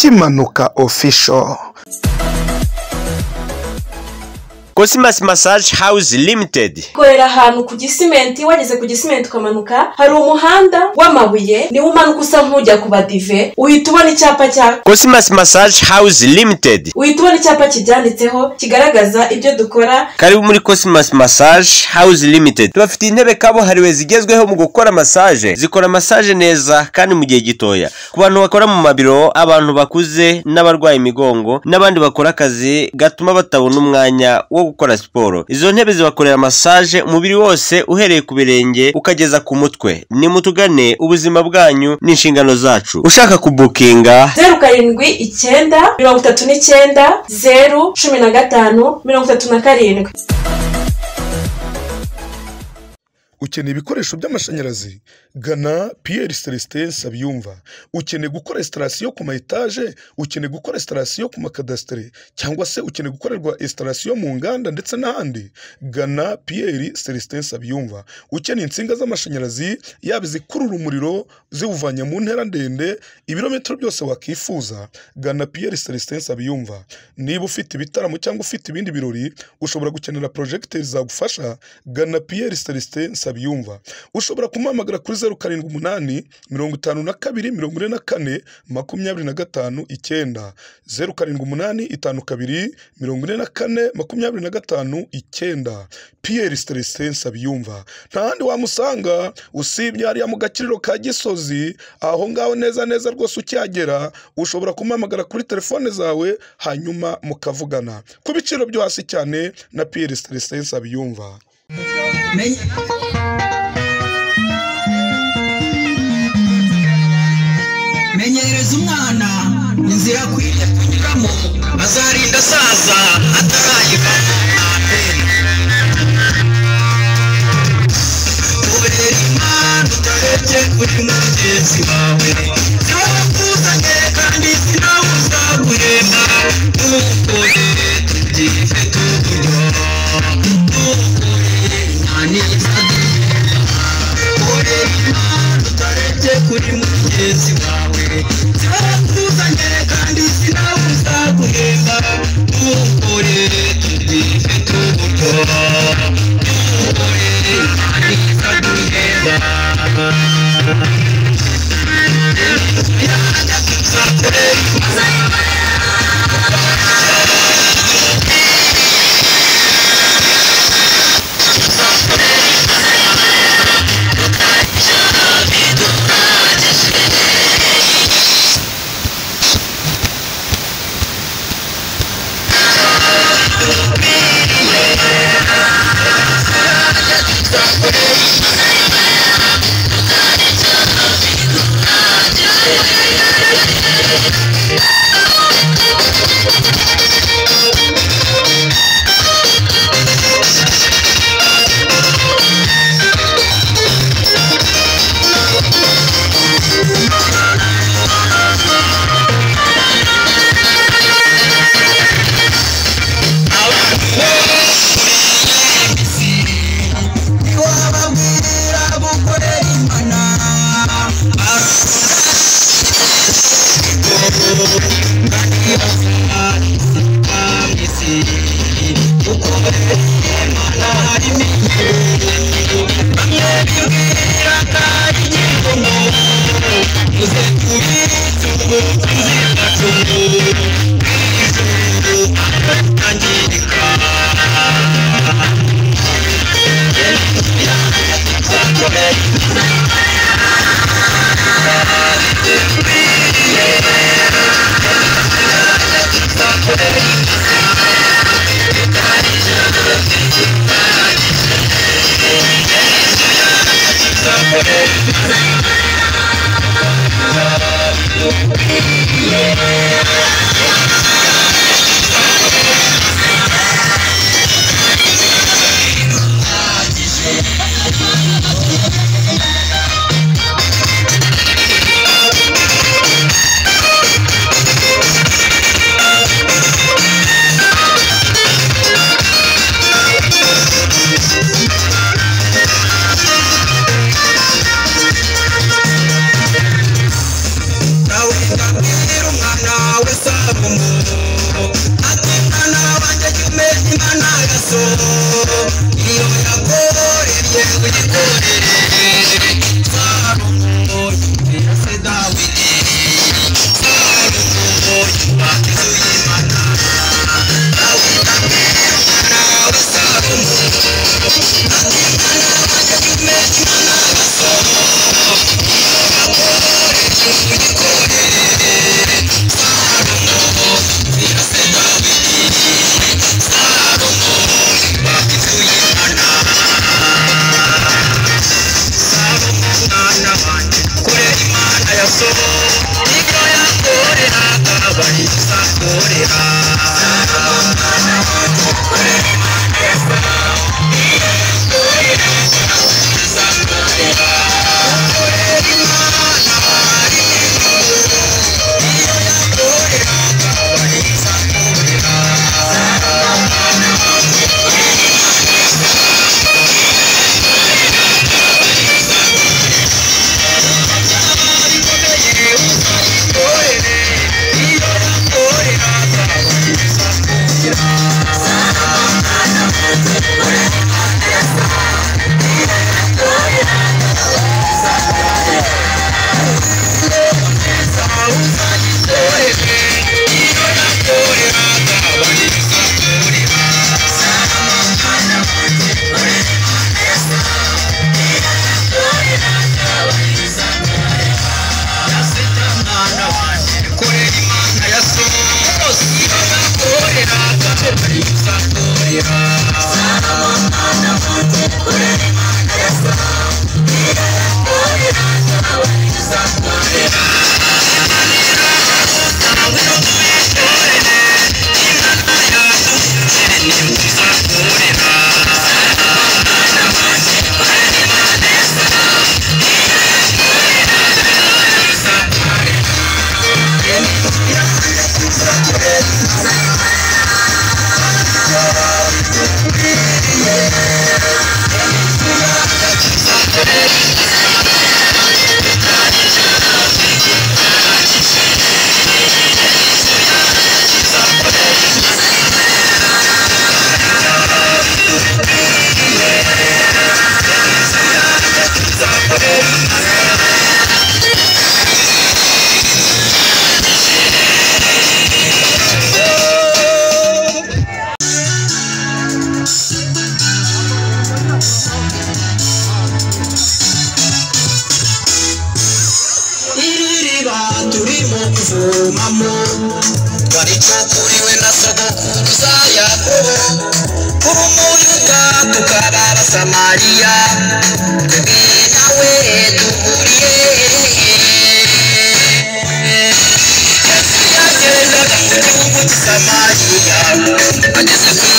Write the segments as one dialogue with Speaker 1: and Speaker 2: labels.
Speaker 1: Akimanuka official.
Speaker 2: Cosmas Massage House Limited
Speaker 3: korera ahantu ku Gisimenti. Wageze ku Gisimenti ukamanuka hari umuhanda w'amabuye ni umanuka usa nk'ujya ku Badive, uhita ubona icyapa cya
Speaker 2: Cosmas Massage House Limited,
Speaker 3: uhita ubona icyapa kibyanditseho kigaragaza ibyo dukora.
Speaker 2: karibu muri Cosmas Massage House Limited. Tubafite intebe kabuhariwe zigezweho mu gukora massage, zikora massage neza kandi mu gihe gitoya, ku bantu bakora mu mabiro, abantu bakuze n'abarwaye imigongo n'abandi bakora akazi gatuma batabona umwanya wo gukora siporo. Izo ntebe zibakorera massage umubiri wose uhereye ku birenge ukageza ku mutwe. Ni mutugane, ubuzima bwanyu n'inshingano zacu. Ushaka kubukinga
Speaker 3: 07 39 015 37.
Speaker 1: Ukeneye ibikoresho by'amashanyarazi, gana Pierre Celestin Sabyumva. Ukeneye gukora installation ku ma etage, ukeneye gukora installation ku makadastre, cyangwa se ukeneye gukorerwa installation mu nganda ndetse n'ahandi, gana Pierre Celestin Sabyumva. Ukeneye insinga z'amashanyarazi yaba zikurura umuriro ziwuvanya mu ntera ndende ibirometero byose wakifuza, gana Pierre Celestin Sabyumva. Niba ufite ibitaramo cyangwa ufite ibindi birori ushobora gukenera projecteurs zagufasha, gana Pierre Celestin Sabyumva. Ushobora kumuhamagara kuri 07 52 44 25 9 07 52 44 25 9. Pierre Celestin Sabyumva. Ntahandi wamusanga usibye hariya mu Gakiriro ka Gisozi, aho ngaho neza rwose ucyagera ushobora kumuhamagara kuri telefone zawe hanyuma mukavugana ku biciro byo hasi cyane na Pierre Celestin Sabyumva.
Speaker 4: Menyereza umwana inzira kwiriye kunyuramo, azarinda saza atarayiva. Ubera imana utarebye kuri mugenzi wawe, sinawukuzanye kandi sinawuza guhemba. Ntukore tubyife tuburyo, ntukore naniza duhemba. Ubera imana utarebye kuri mugenzi wawe, sinawukuzanye kandi sinawuza guhemba. Ntukore tubyife tuburyo, ntukore naniza duhemba. so iyo yakoreye uyikorere Salomo yumvira se Dawidi Salomo yubaka inzu y'Imana Dawidi amwera umwana wa Salomo andi mwana wanjye yumvira Imana ya so iyo yakoreye uyikorere Salomo yumvira se Dawidi Salomo yubaka inzu y'Imana Salomo mwana wanjye korera Imana ya so ibyo yakoreraga bari kuzakorera Salomo mwana wanjye korera Imana ya so ibyo yakoreraga bari kuzakorera korera Imana hari ibyo yakoreraga bari kuzakorera Salomo mwana wanjye korera Imana ya so kuvomamo waricukuriwe na sogokuruza Yakobo kuba umuyuda tukaba abasamariya twebwe nawe duhuriye Yesu yagendaga mu gihugu cy'i Samariya ageze ku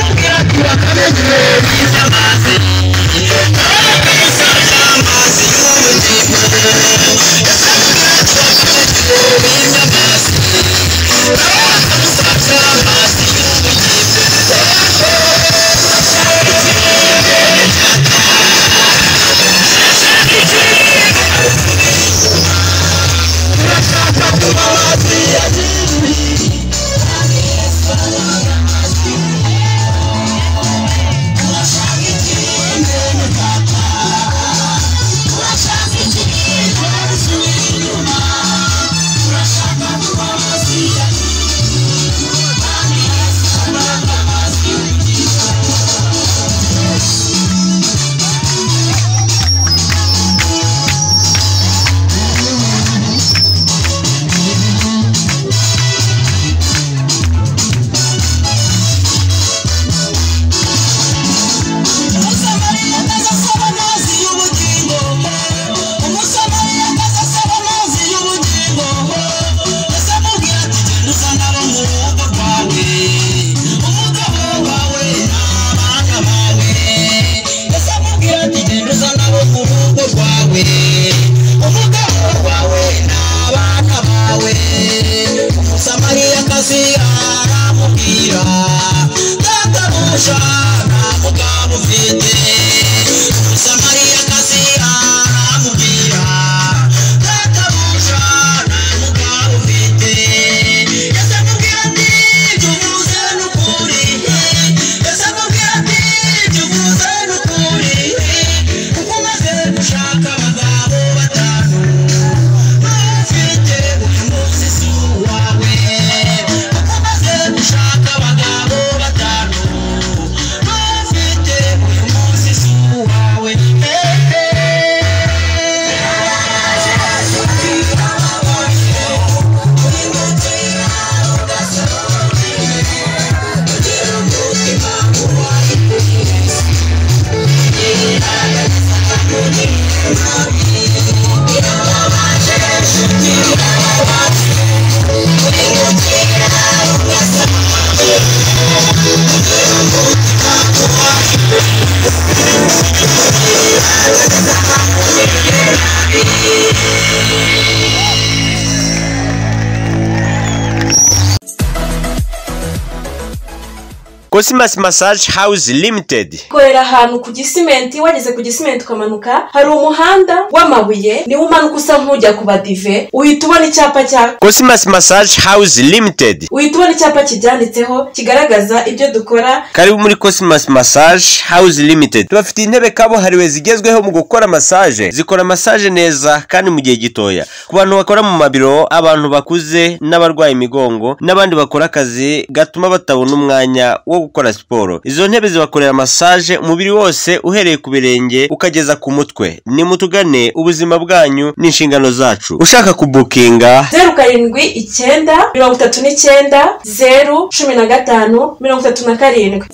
Speaker 4: Amazi
Speaker 2: Cosmas Massage House Limited
Speaker 3: ikorera ahantu ku Gisimenti. Wageze ku Gisimenti ukamanuka hari umuhanda w'amabuye niwo umanuka usa nk'ujya ku badive, uhita ubona icyapa cya
Speaker 2: Cosmas Massage House Limited,
Speaker 3: uhita ubona icyapa kibyanditseho kigaragaza ibyo dukora.
Speaker 2: karibu muri Cosmas Massage House Limited. Tubafite intebe kabuhariwe zigezweho mu gukora massage, zikora massage neza kandi mu gihe gitoya, ku bantu bakora mu mabiro, abantu bakuze n'abarwaye imigongo n'abandi bakora akazi gatuma batabona umwanya wo gukora siporo. Izo ntebe zibakorera massage umubiri wose uhereye ku birenge ukageza ku mutwe. Ni mutugane, ubuzima bwanyu n'inshingano zacu. Ushaka kubukinga
Speaker 3: 07 39 015 37.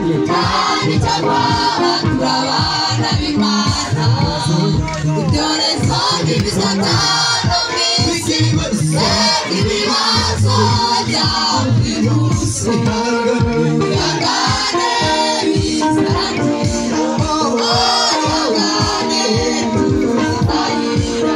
Speaker 5: cyane cyangwa turabana b'Imana ibyorezo n'ibisatano mw'isi ibibazo bya buri munsi ihangane bizarangira ihangane tuzahira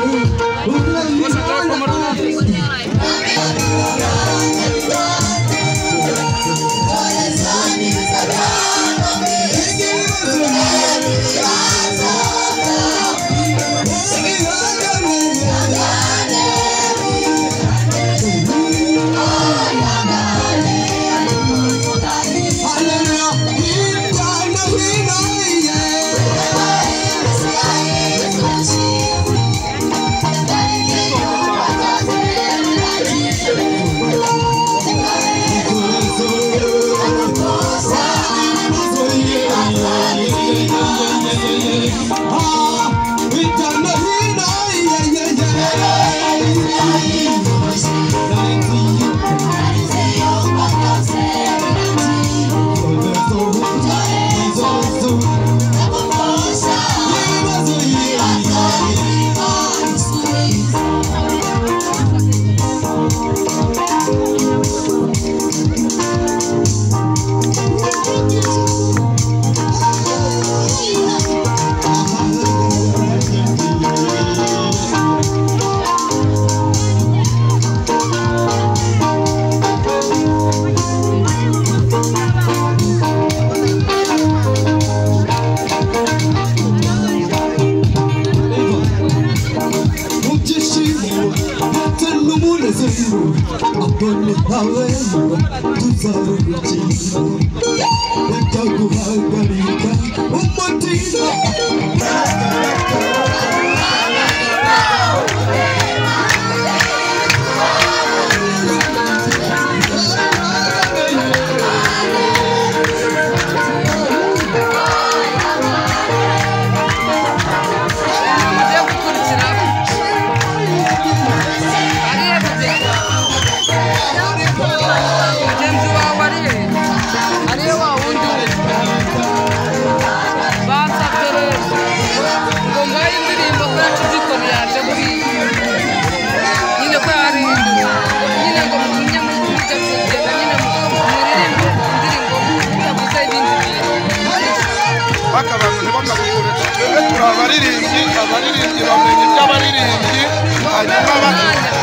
Speaker 1: abaririmbyi bamenye iby'abaririmbyi hanyuma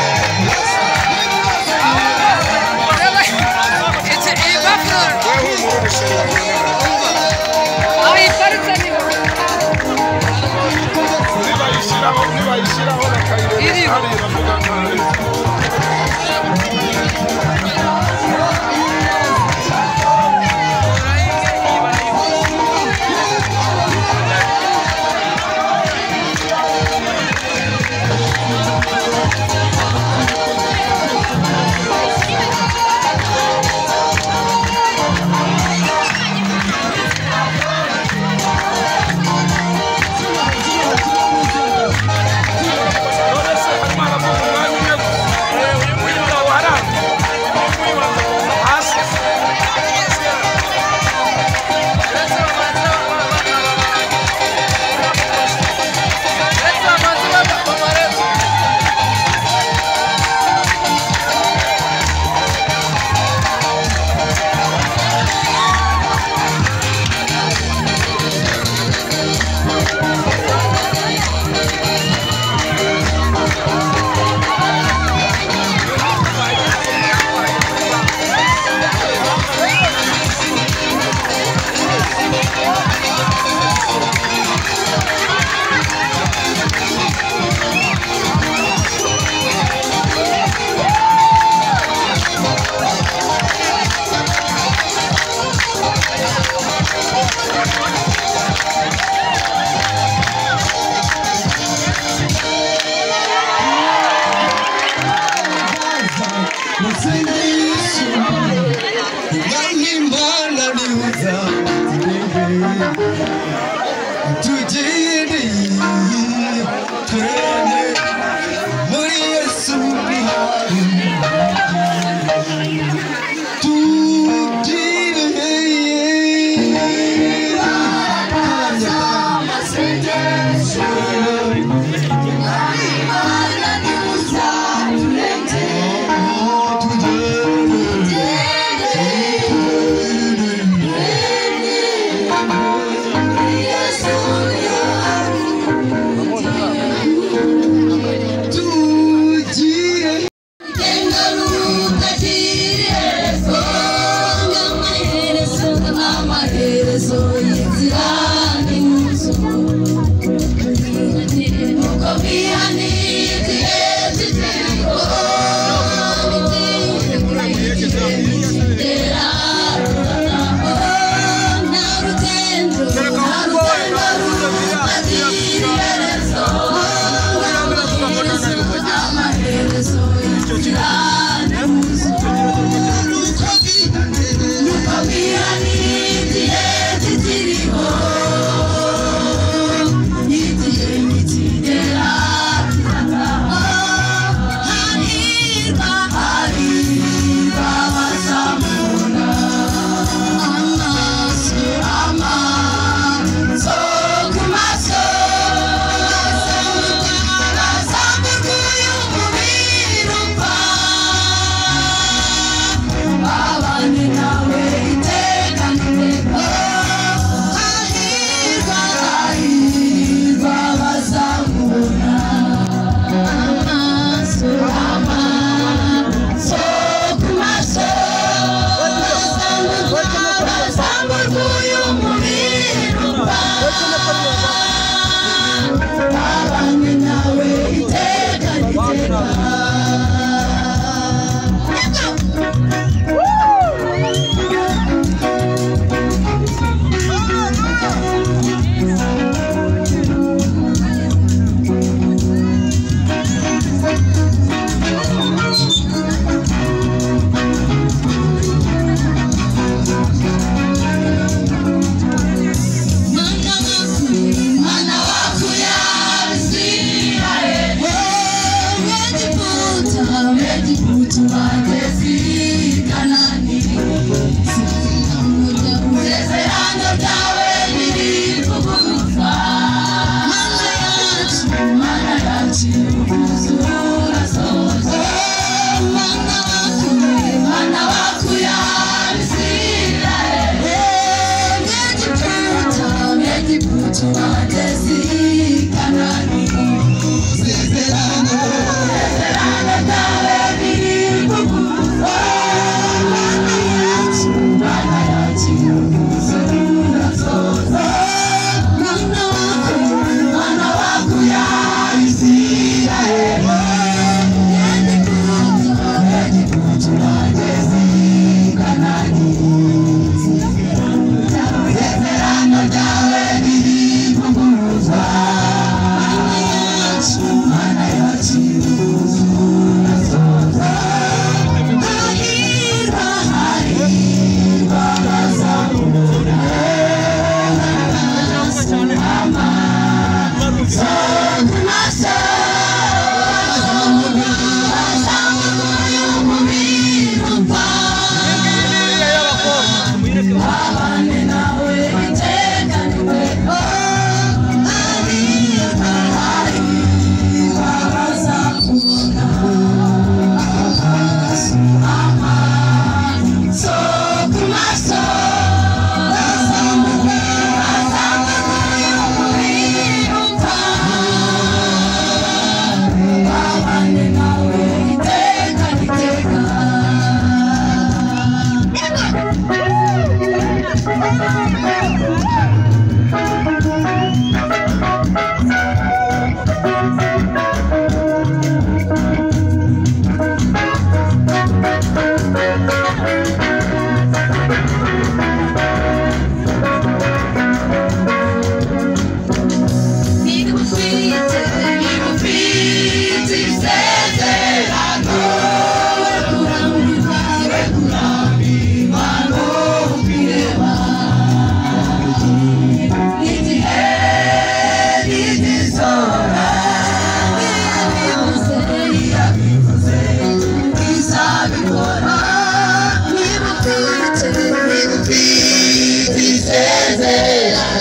Speaker 1: nibayishyiraho bakayireba hariya bavuga nabi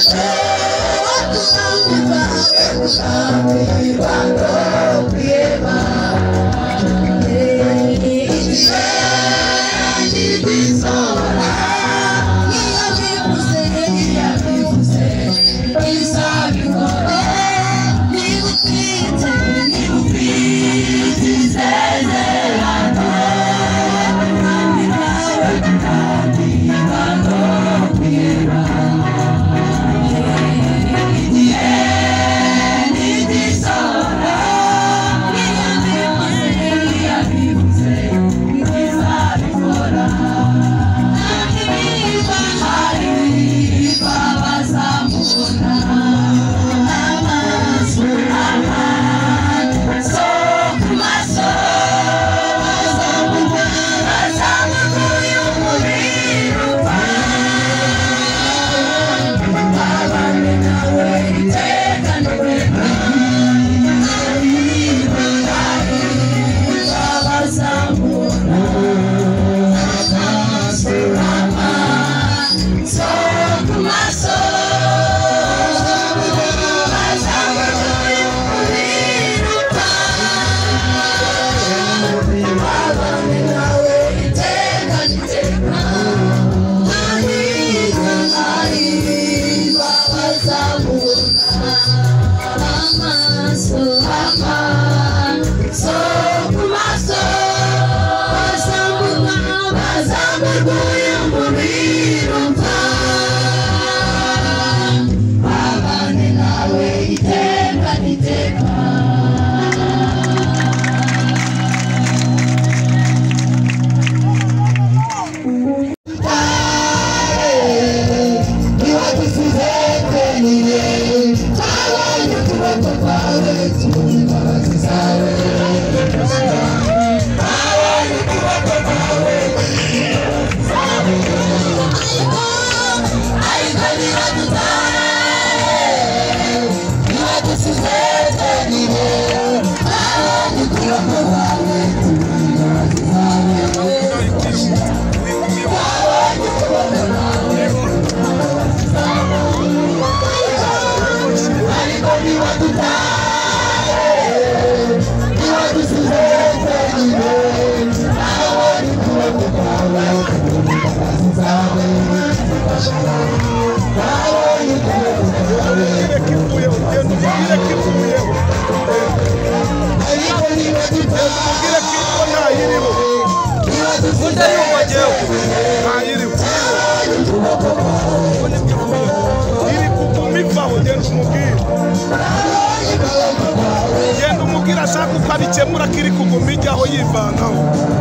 Speaker 1: Genda umubwira ashaka uko abikemura kiri kuguma ijyaho yivanaho.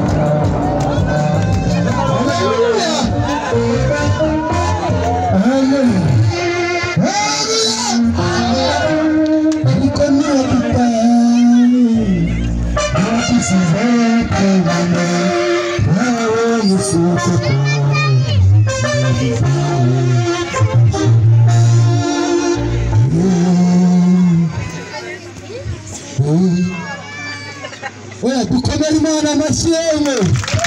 Speaker 6: dukomere Imana amashyi yewe.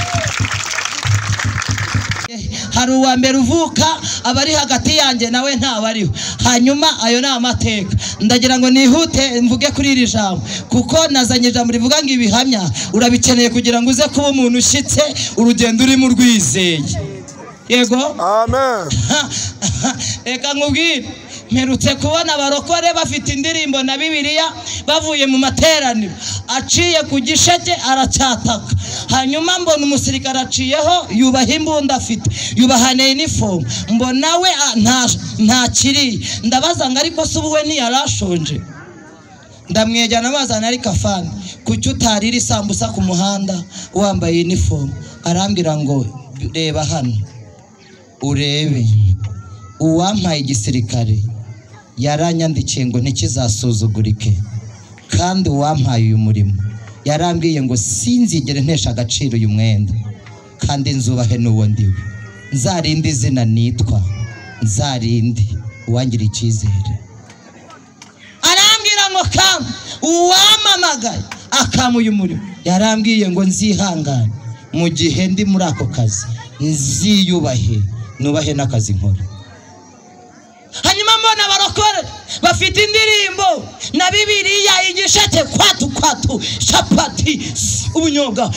Speaker 7: Hari uwa mbere uvuka abari hagati yanjye nawe ntabariho, hanyuma ayo ni amateka. Ndagira ngo nihute mvuge kuri iri jambo kuko nazanye ijambo rivuga ngo ibihamya urabikeneye kugira ngo uze kuba umuntu ushyitse urugendo urimo urwizeye. Yego
Speaker 1: amen.
Speaker 7: Reka nkubwire, mperutse kubona abarokore bafite indirimbo na Bibiliya bavuye mu materaniro, aciye ku gisheke aracyataka, hanyuma mbona umusirikare aciyeho yubaha imbunda afite, yubahane uniform, mbona we nta kiri. Ndabaza ngo ariko se ubuwe ntiyarashonje? Ndamwejyana bazana ari kafani, kuki utarira isambusa ku muhanda wambaye uniform? Arambwira ngo reba hano urebe, uwampaye igisirikare yaranyandikiye ngo ntikizasuzugurike, kandi uwampaye uyu murimo yarambwiye ngo sinzigere ntesha agaciro uyu mwenda, kandi nzubahe n'uwo ndiwe, nzarinde izina nitwa, nzarinde uwangira icyizere. Arambwira ngo kandi uwamamagaye akamuye umurimo yarambwiye ngo nzihangane mu gihe ndi muri ako kazi, nziyubahe nubahe n'akazi nkora. Hanyuma mbona abarokore bafite indirimbo na Bibiliya igisheke kwatu chapati ubunyobwa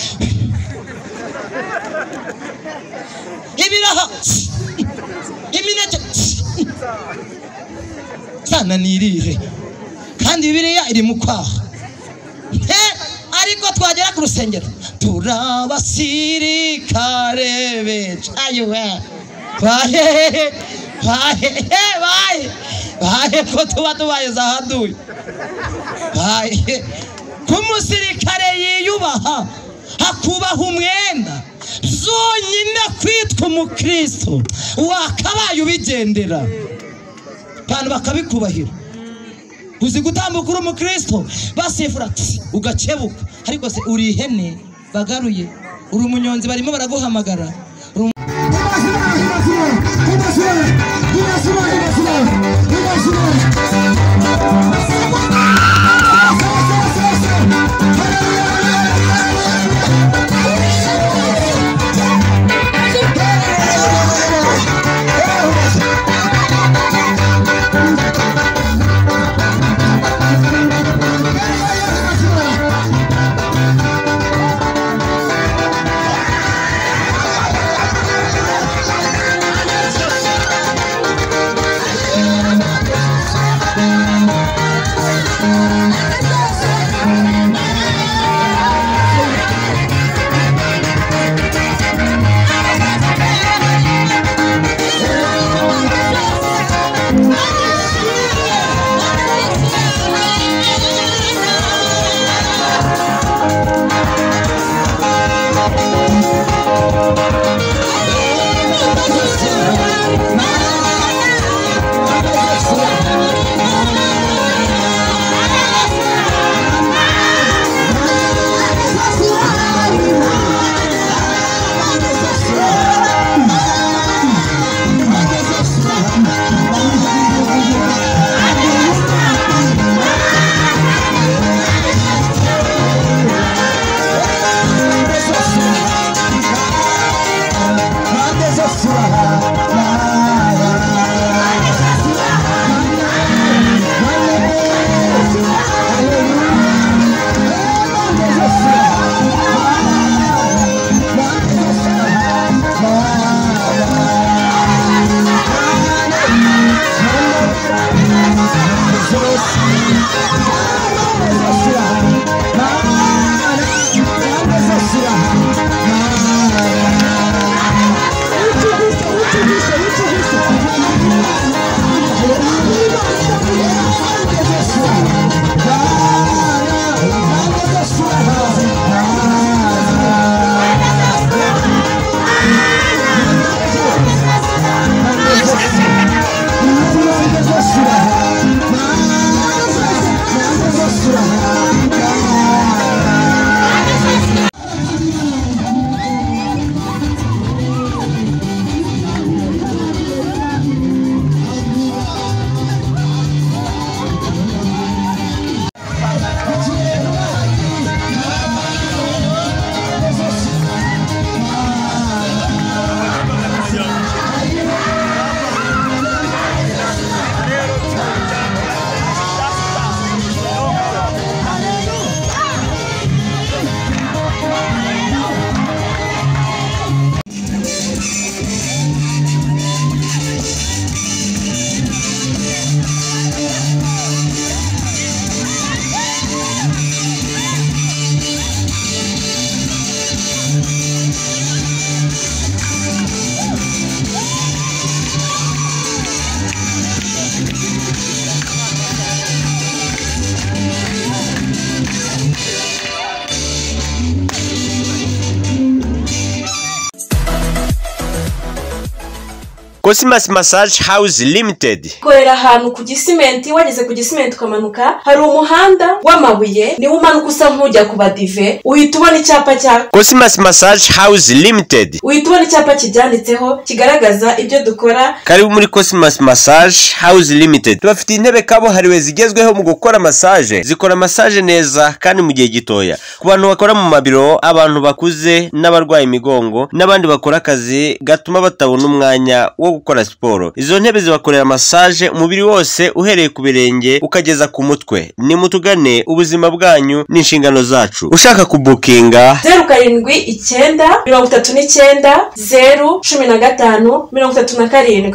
Speaker 7: ibiraha imineke sana nirire kandi Bibiliya iri mu kwaha ariko twagera ku rusengero turabasirikare benshi ayiwe bahe ko tuba tubaye zahaduye bahe kumusirikare yiyubaha akubaha umwenda zonyine kwitwa umukristo wakabaye ubigendera abantu bakabikubahira uzi gutambuka uri umukristo basifura ugakebuka ariko se uri ihene bagaruye uri umunyonzi barimo baraguhamagara
Speaker 2: Cosmas Massage House Limited
Speaker 3: ikorera ahantu ku Gisimenti. Wageze ku Gisimenti ukamanuka hari umuhanda w'amabuye niwo umanuka usa nk'ujya ku Badive, uhita ubona icyapa cya
Speaker 2: Cosmas Massage House Limited,
Speaker 3: uhita ubona icyapa kibyanditseho kigaragaza ibyo dukora.
Speaker 2: karibu muri Cosmas Massage House Limited. Tubafite intebe kabuhariwe zigezweho mu gukora massage, zikora massage neza kandi mu gihe gitoya, ku bantu bakora mu mabiro, abantu bakuze n'abarwaye imigongo n'abandi bakora akazi gatuma batabona umwanya wo gukora siporo. Izo ntebe zibakorera massage umubiri wose uhereye ku birenge ukageza ku mutwe. Ni mutugane, ubuzima bwanyu n'inshingano zacu. Ushaka kubukinga
Speaker 3: 07 39 015 37.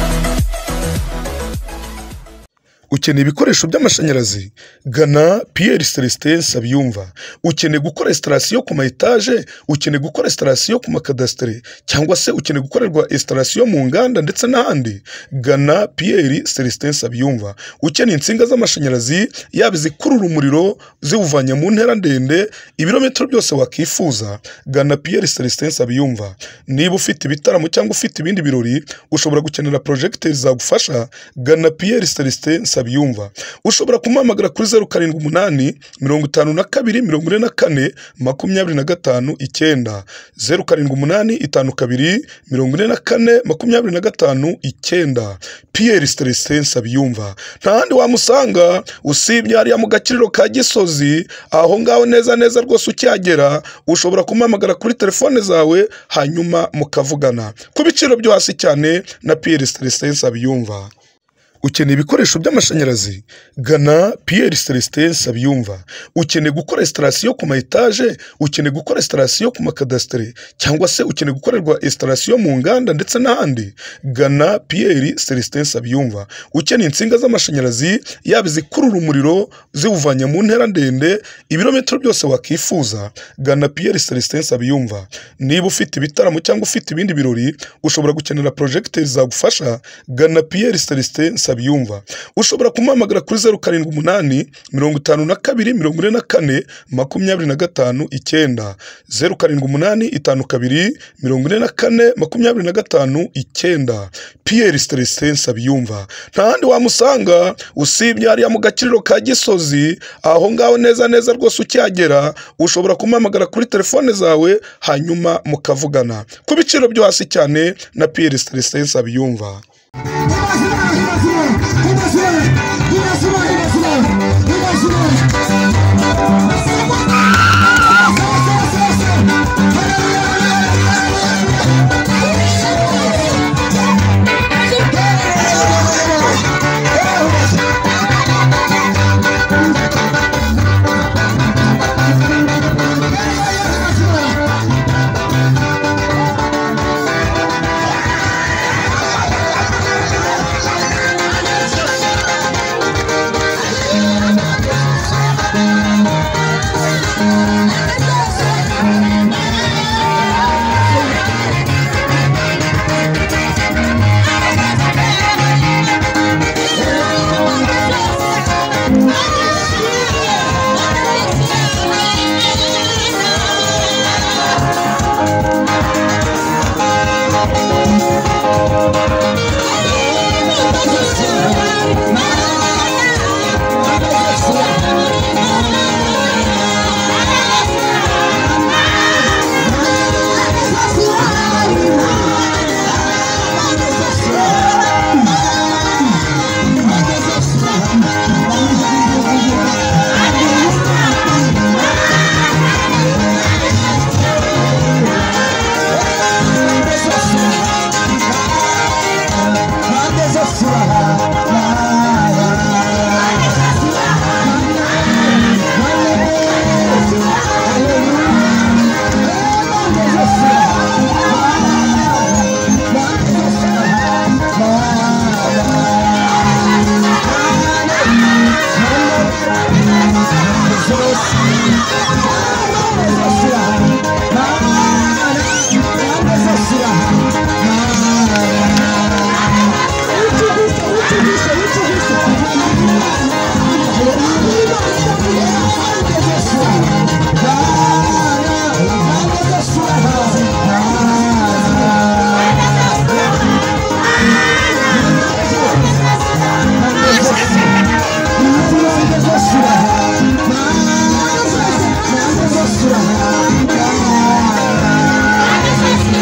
Speaker 1: Ukeneye ibikoresho by'amashanyarazi gana Pierre Celestin Sabyumva. Ukeneye gukora installation ku ma etage, ukeneye gukora installation ku makadastre, cyangwa se ukeneye gukorerwa installation mu nganda ndetse n'ahandi, gana Pierre Celestin Sabyumva. Ukeneye insinga z'amashanyarazi yaba zikurura umuriro ziwuvanya mu ntera ndende ibirometero byose wakifuza, gana Pierre Celestin Sabyumva. Niba ufite ibitaramo cyangwa ufite ibindi birori ushobora gukenera projecteurs zagufasha, gana Pierre Celestin Sabyumva. Ushobora kumuhamagara kuri 07 52 44 25 9, 07 52 44 25 9. Pierre Celestin Sabyumva. Ntahandi wamusanga usibye hariya mu Gakiriro ka Gisozi, aho ngaho neza rwose ucyagera ushobora kumuhamagara kuri telefone zawe hanyuma mukavugana ku biciro byo hasi cyane na Pierre Celestin Sabyumva. Ukeneye ibikoresho by'amashanyarazi gana Pierre Celestin Sabyumva. Ukeneye gukora installation ku ma etage, ukeneye gukora installation ku makadastre, cyangwa se ukeneye gukorerwa installation mu nganda ndetse n'ahandi, gana Pierre Celestin Sabyumva. Ukeneye insinga z'amashanyarazi yaba zikurura umuriro ziwuvanya mu ntera ndende ibirometero byose wakifuza, gana Pierre Celestin Sabyumva. Niba ufite ibitaramo cyangwa ufite ibindi birori ushobora gukenera projecteurs zagufasha, gana Pierre Celestin Sabyumva. Ushobora kumuhamagara kuri 07 52 44 25 9, 07 52 44 25 9. Pierre Celestin Sabyumva. Ntahandi wamusanga usibye hariya mu Gakiriro ka Gisozi, aho ngaho neza rwose ucyagera ushobora kumuhamagara kuri telefone zawe hanyuma mukavugana ku biciro byo hasi cyane na Pierre Celestin Sabyumva.
Speaker 6: Sura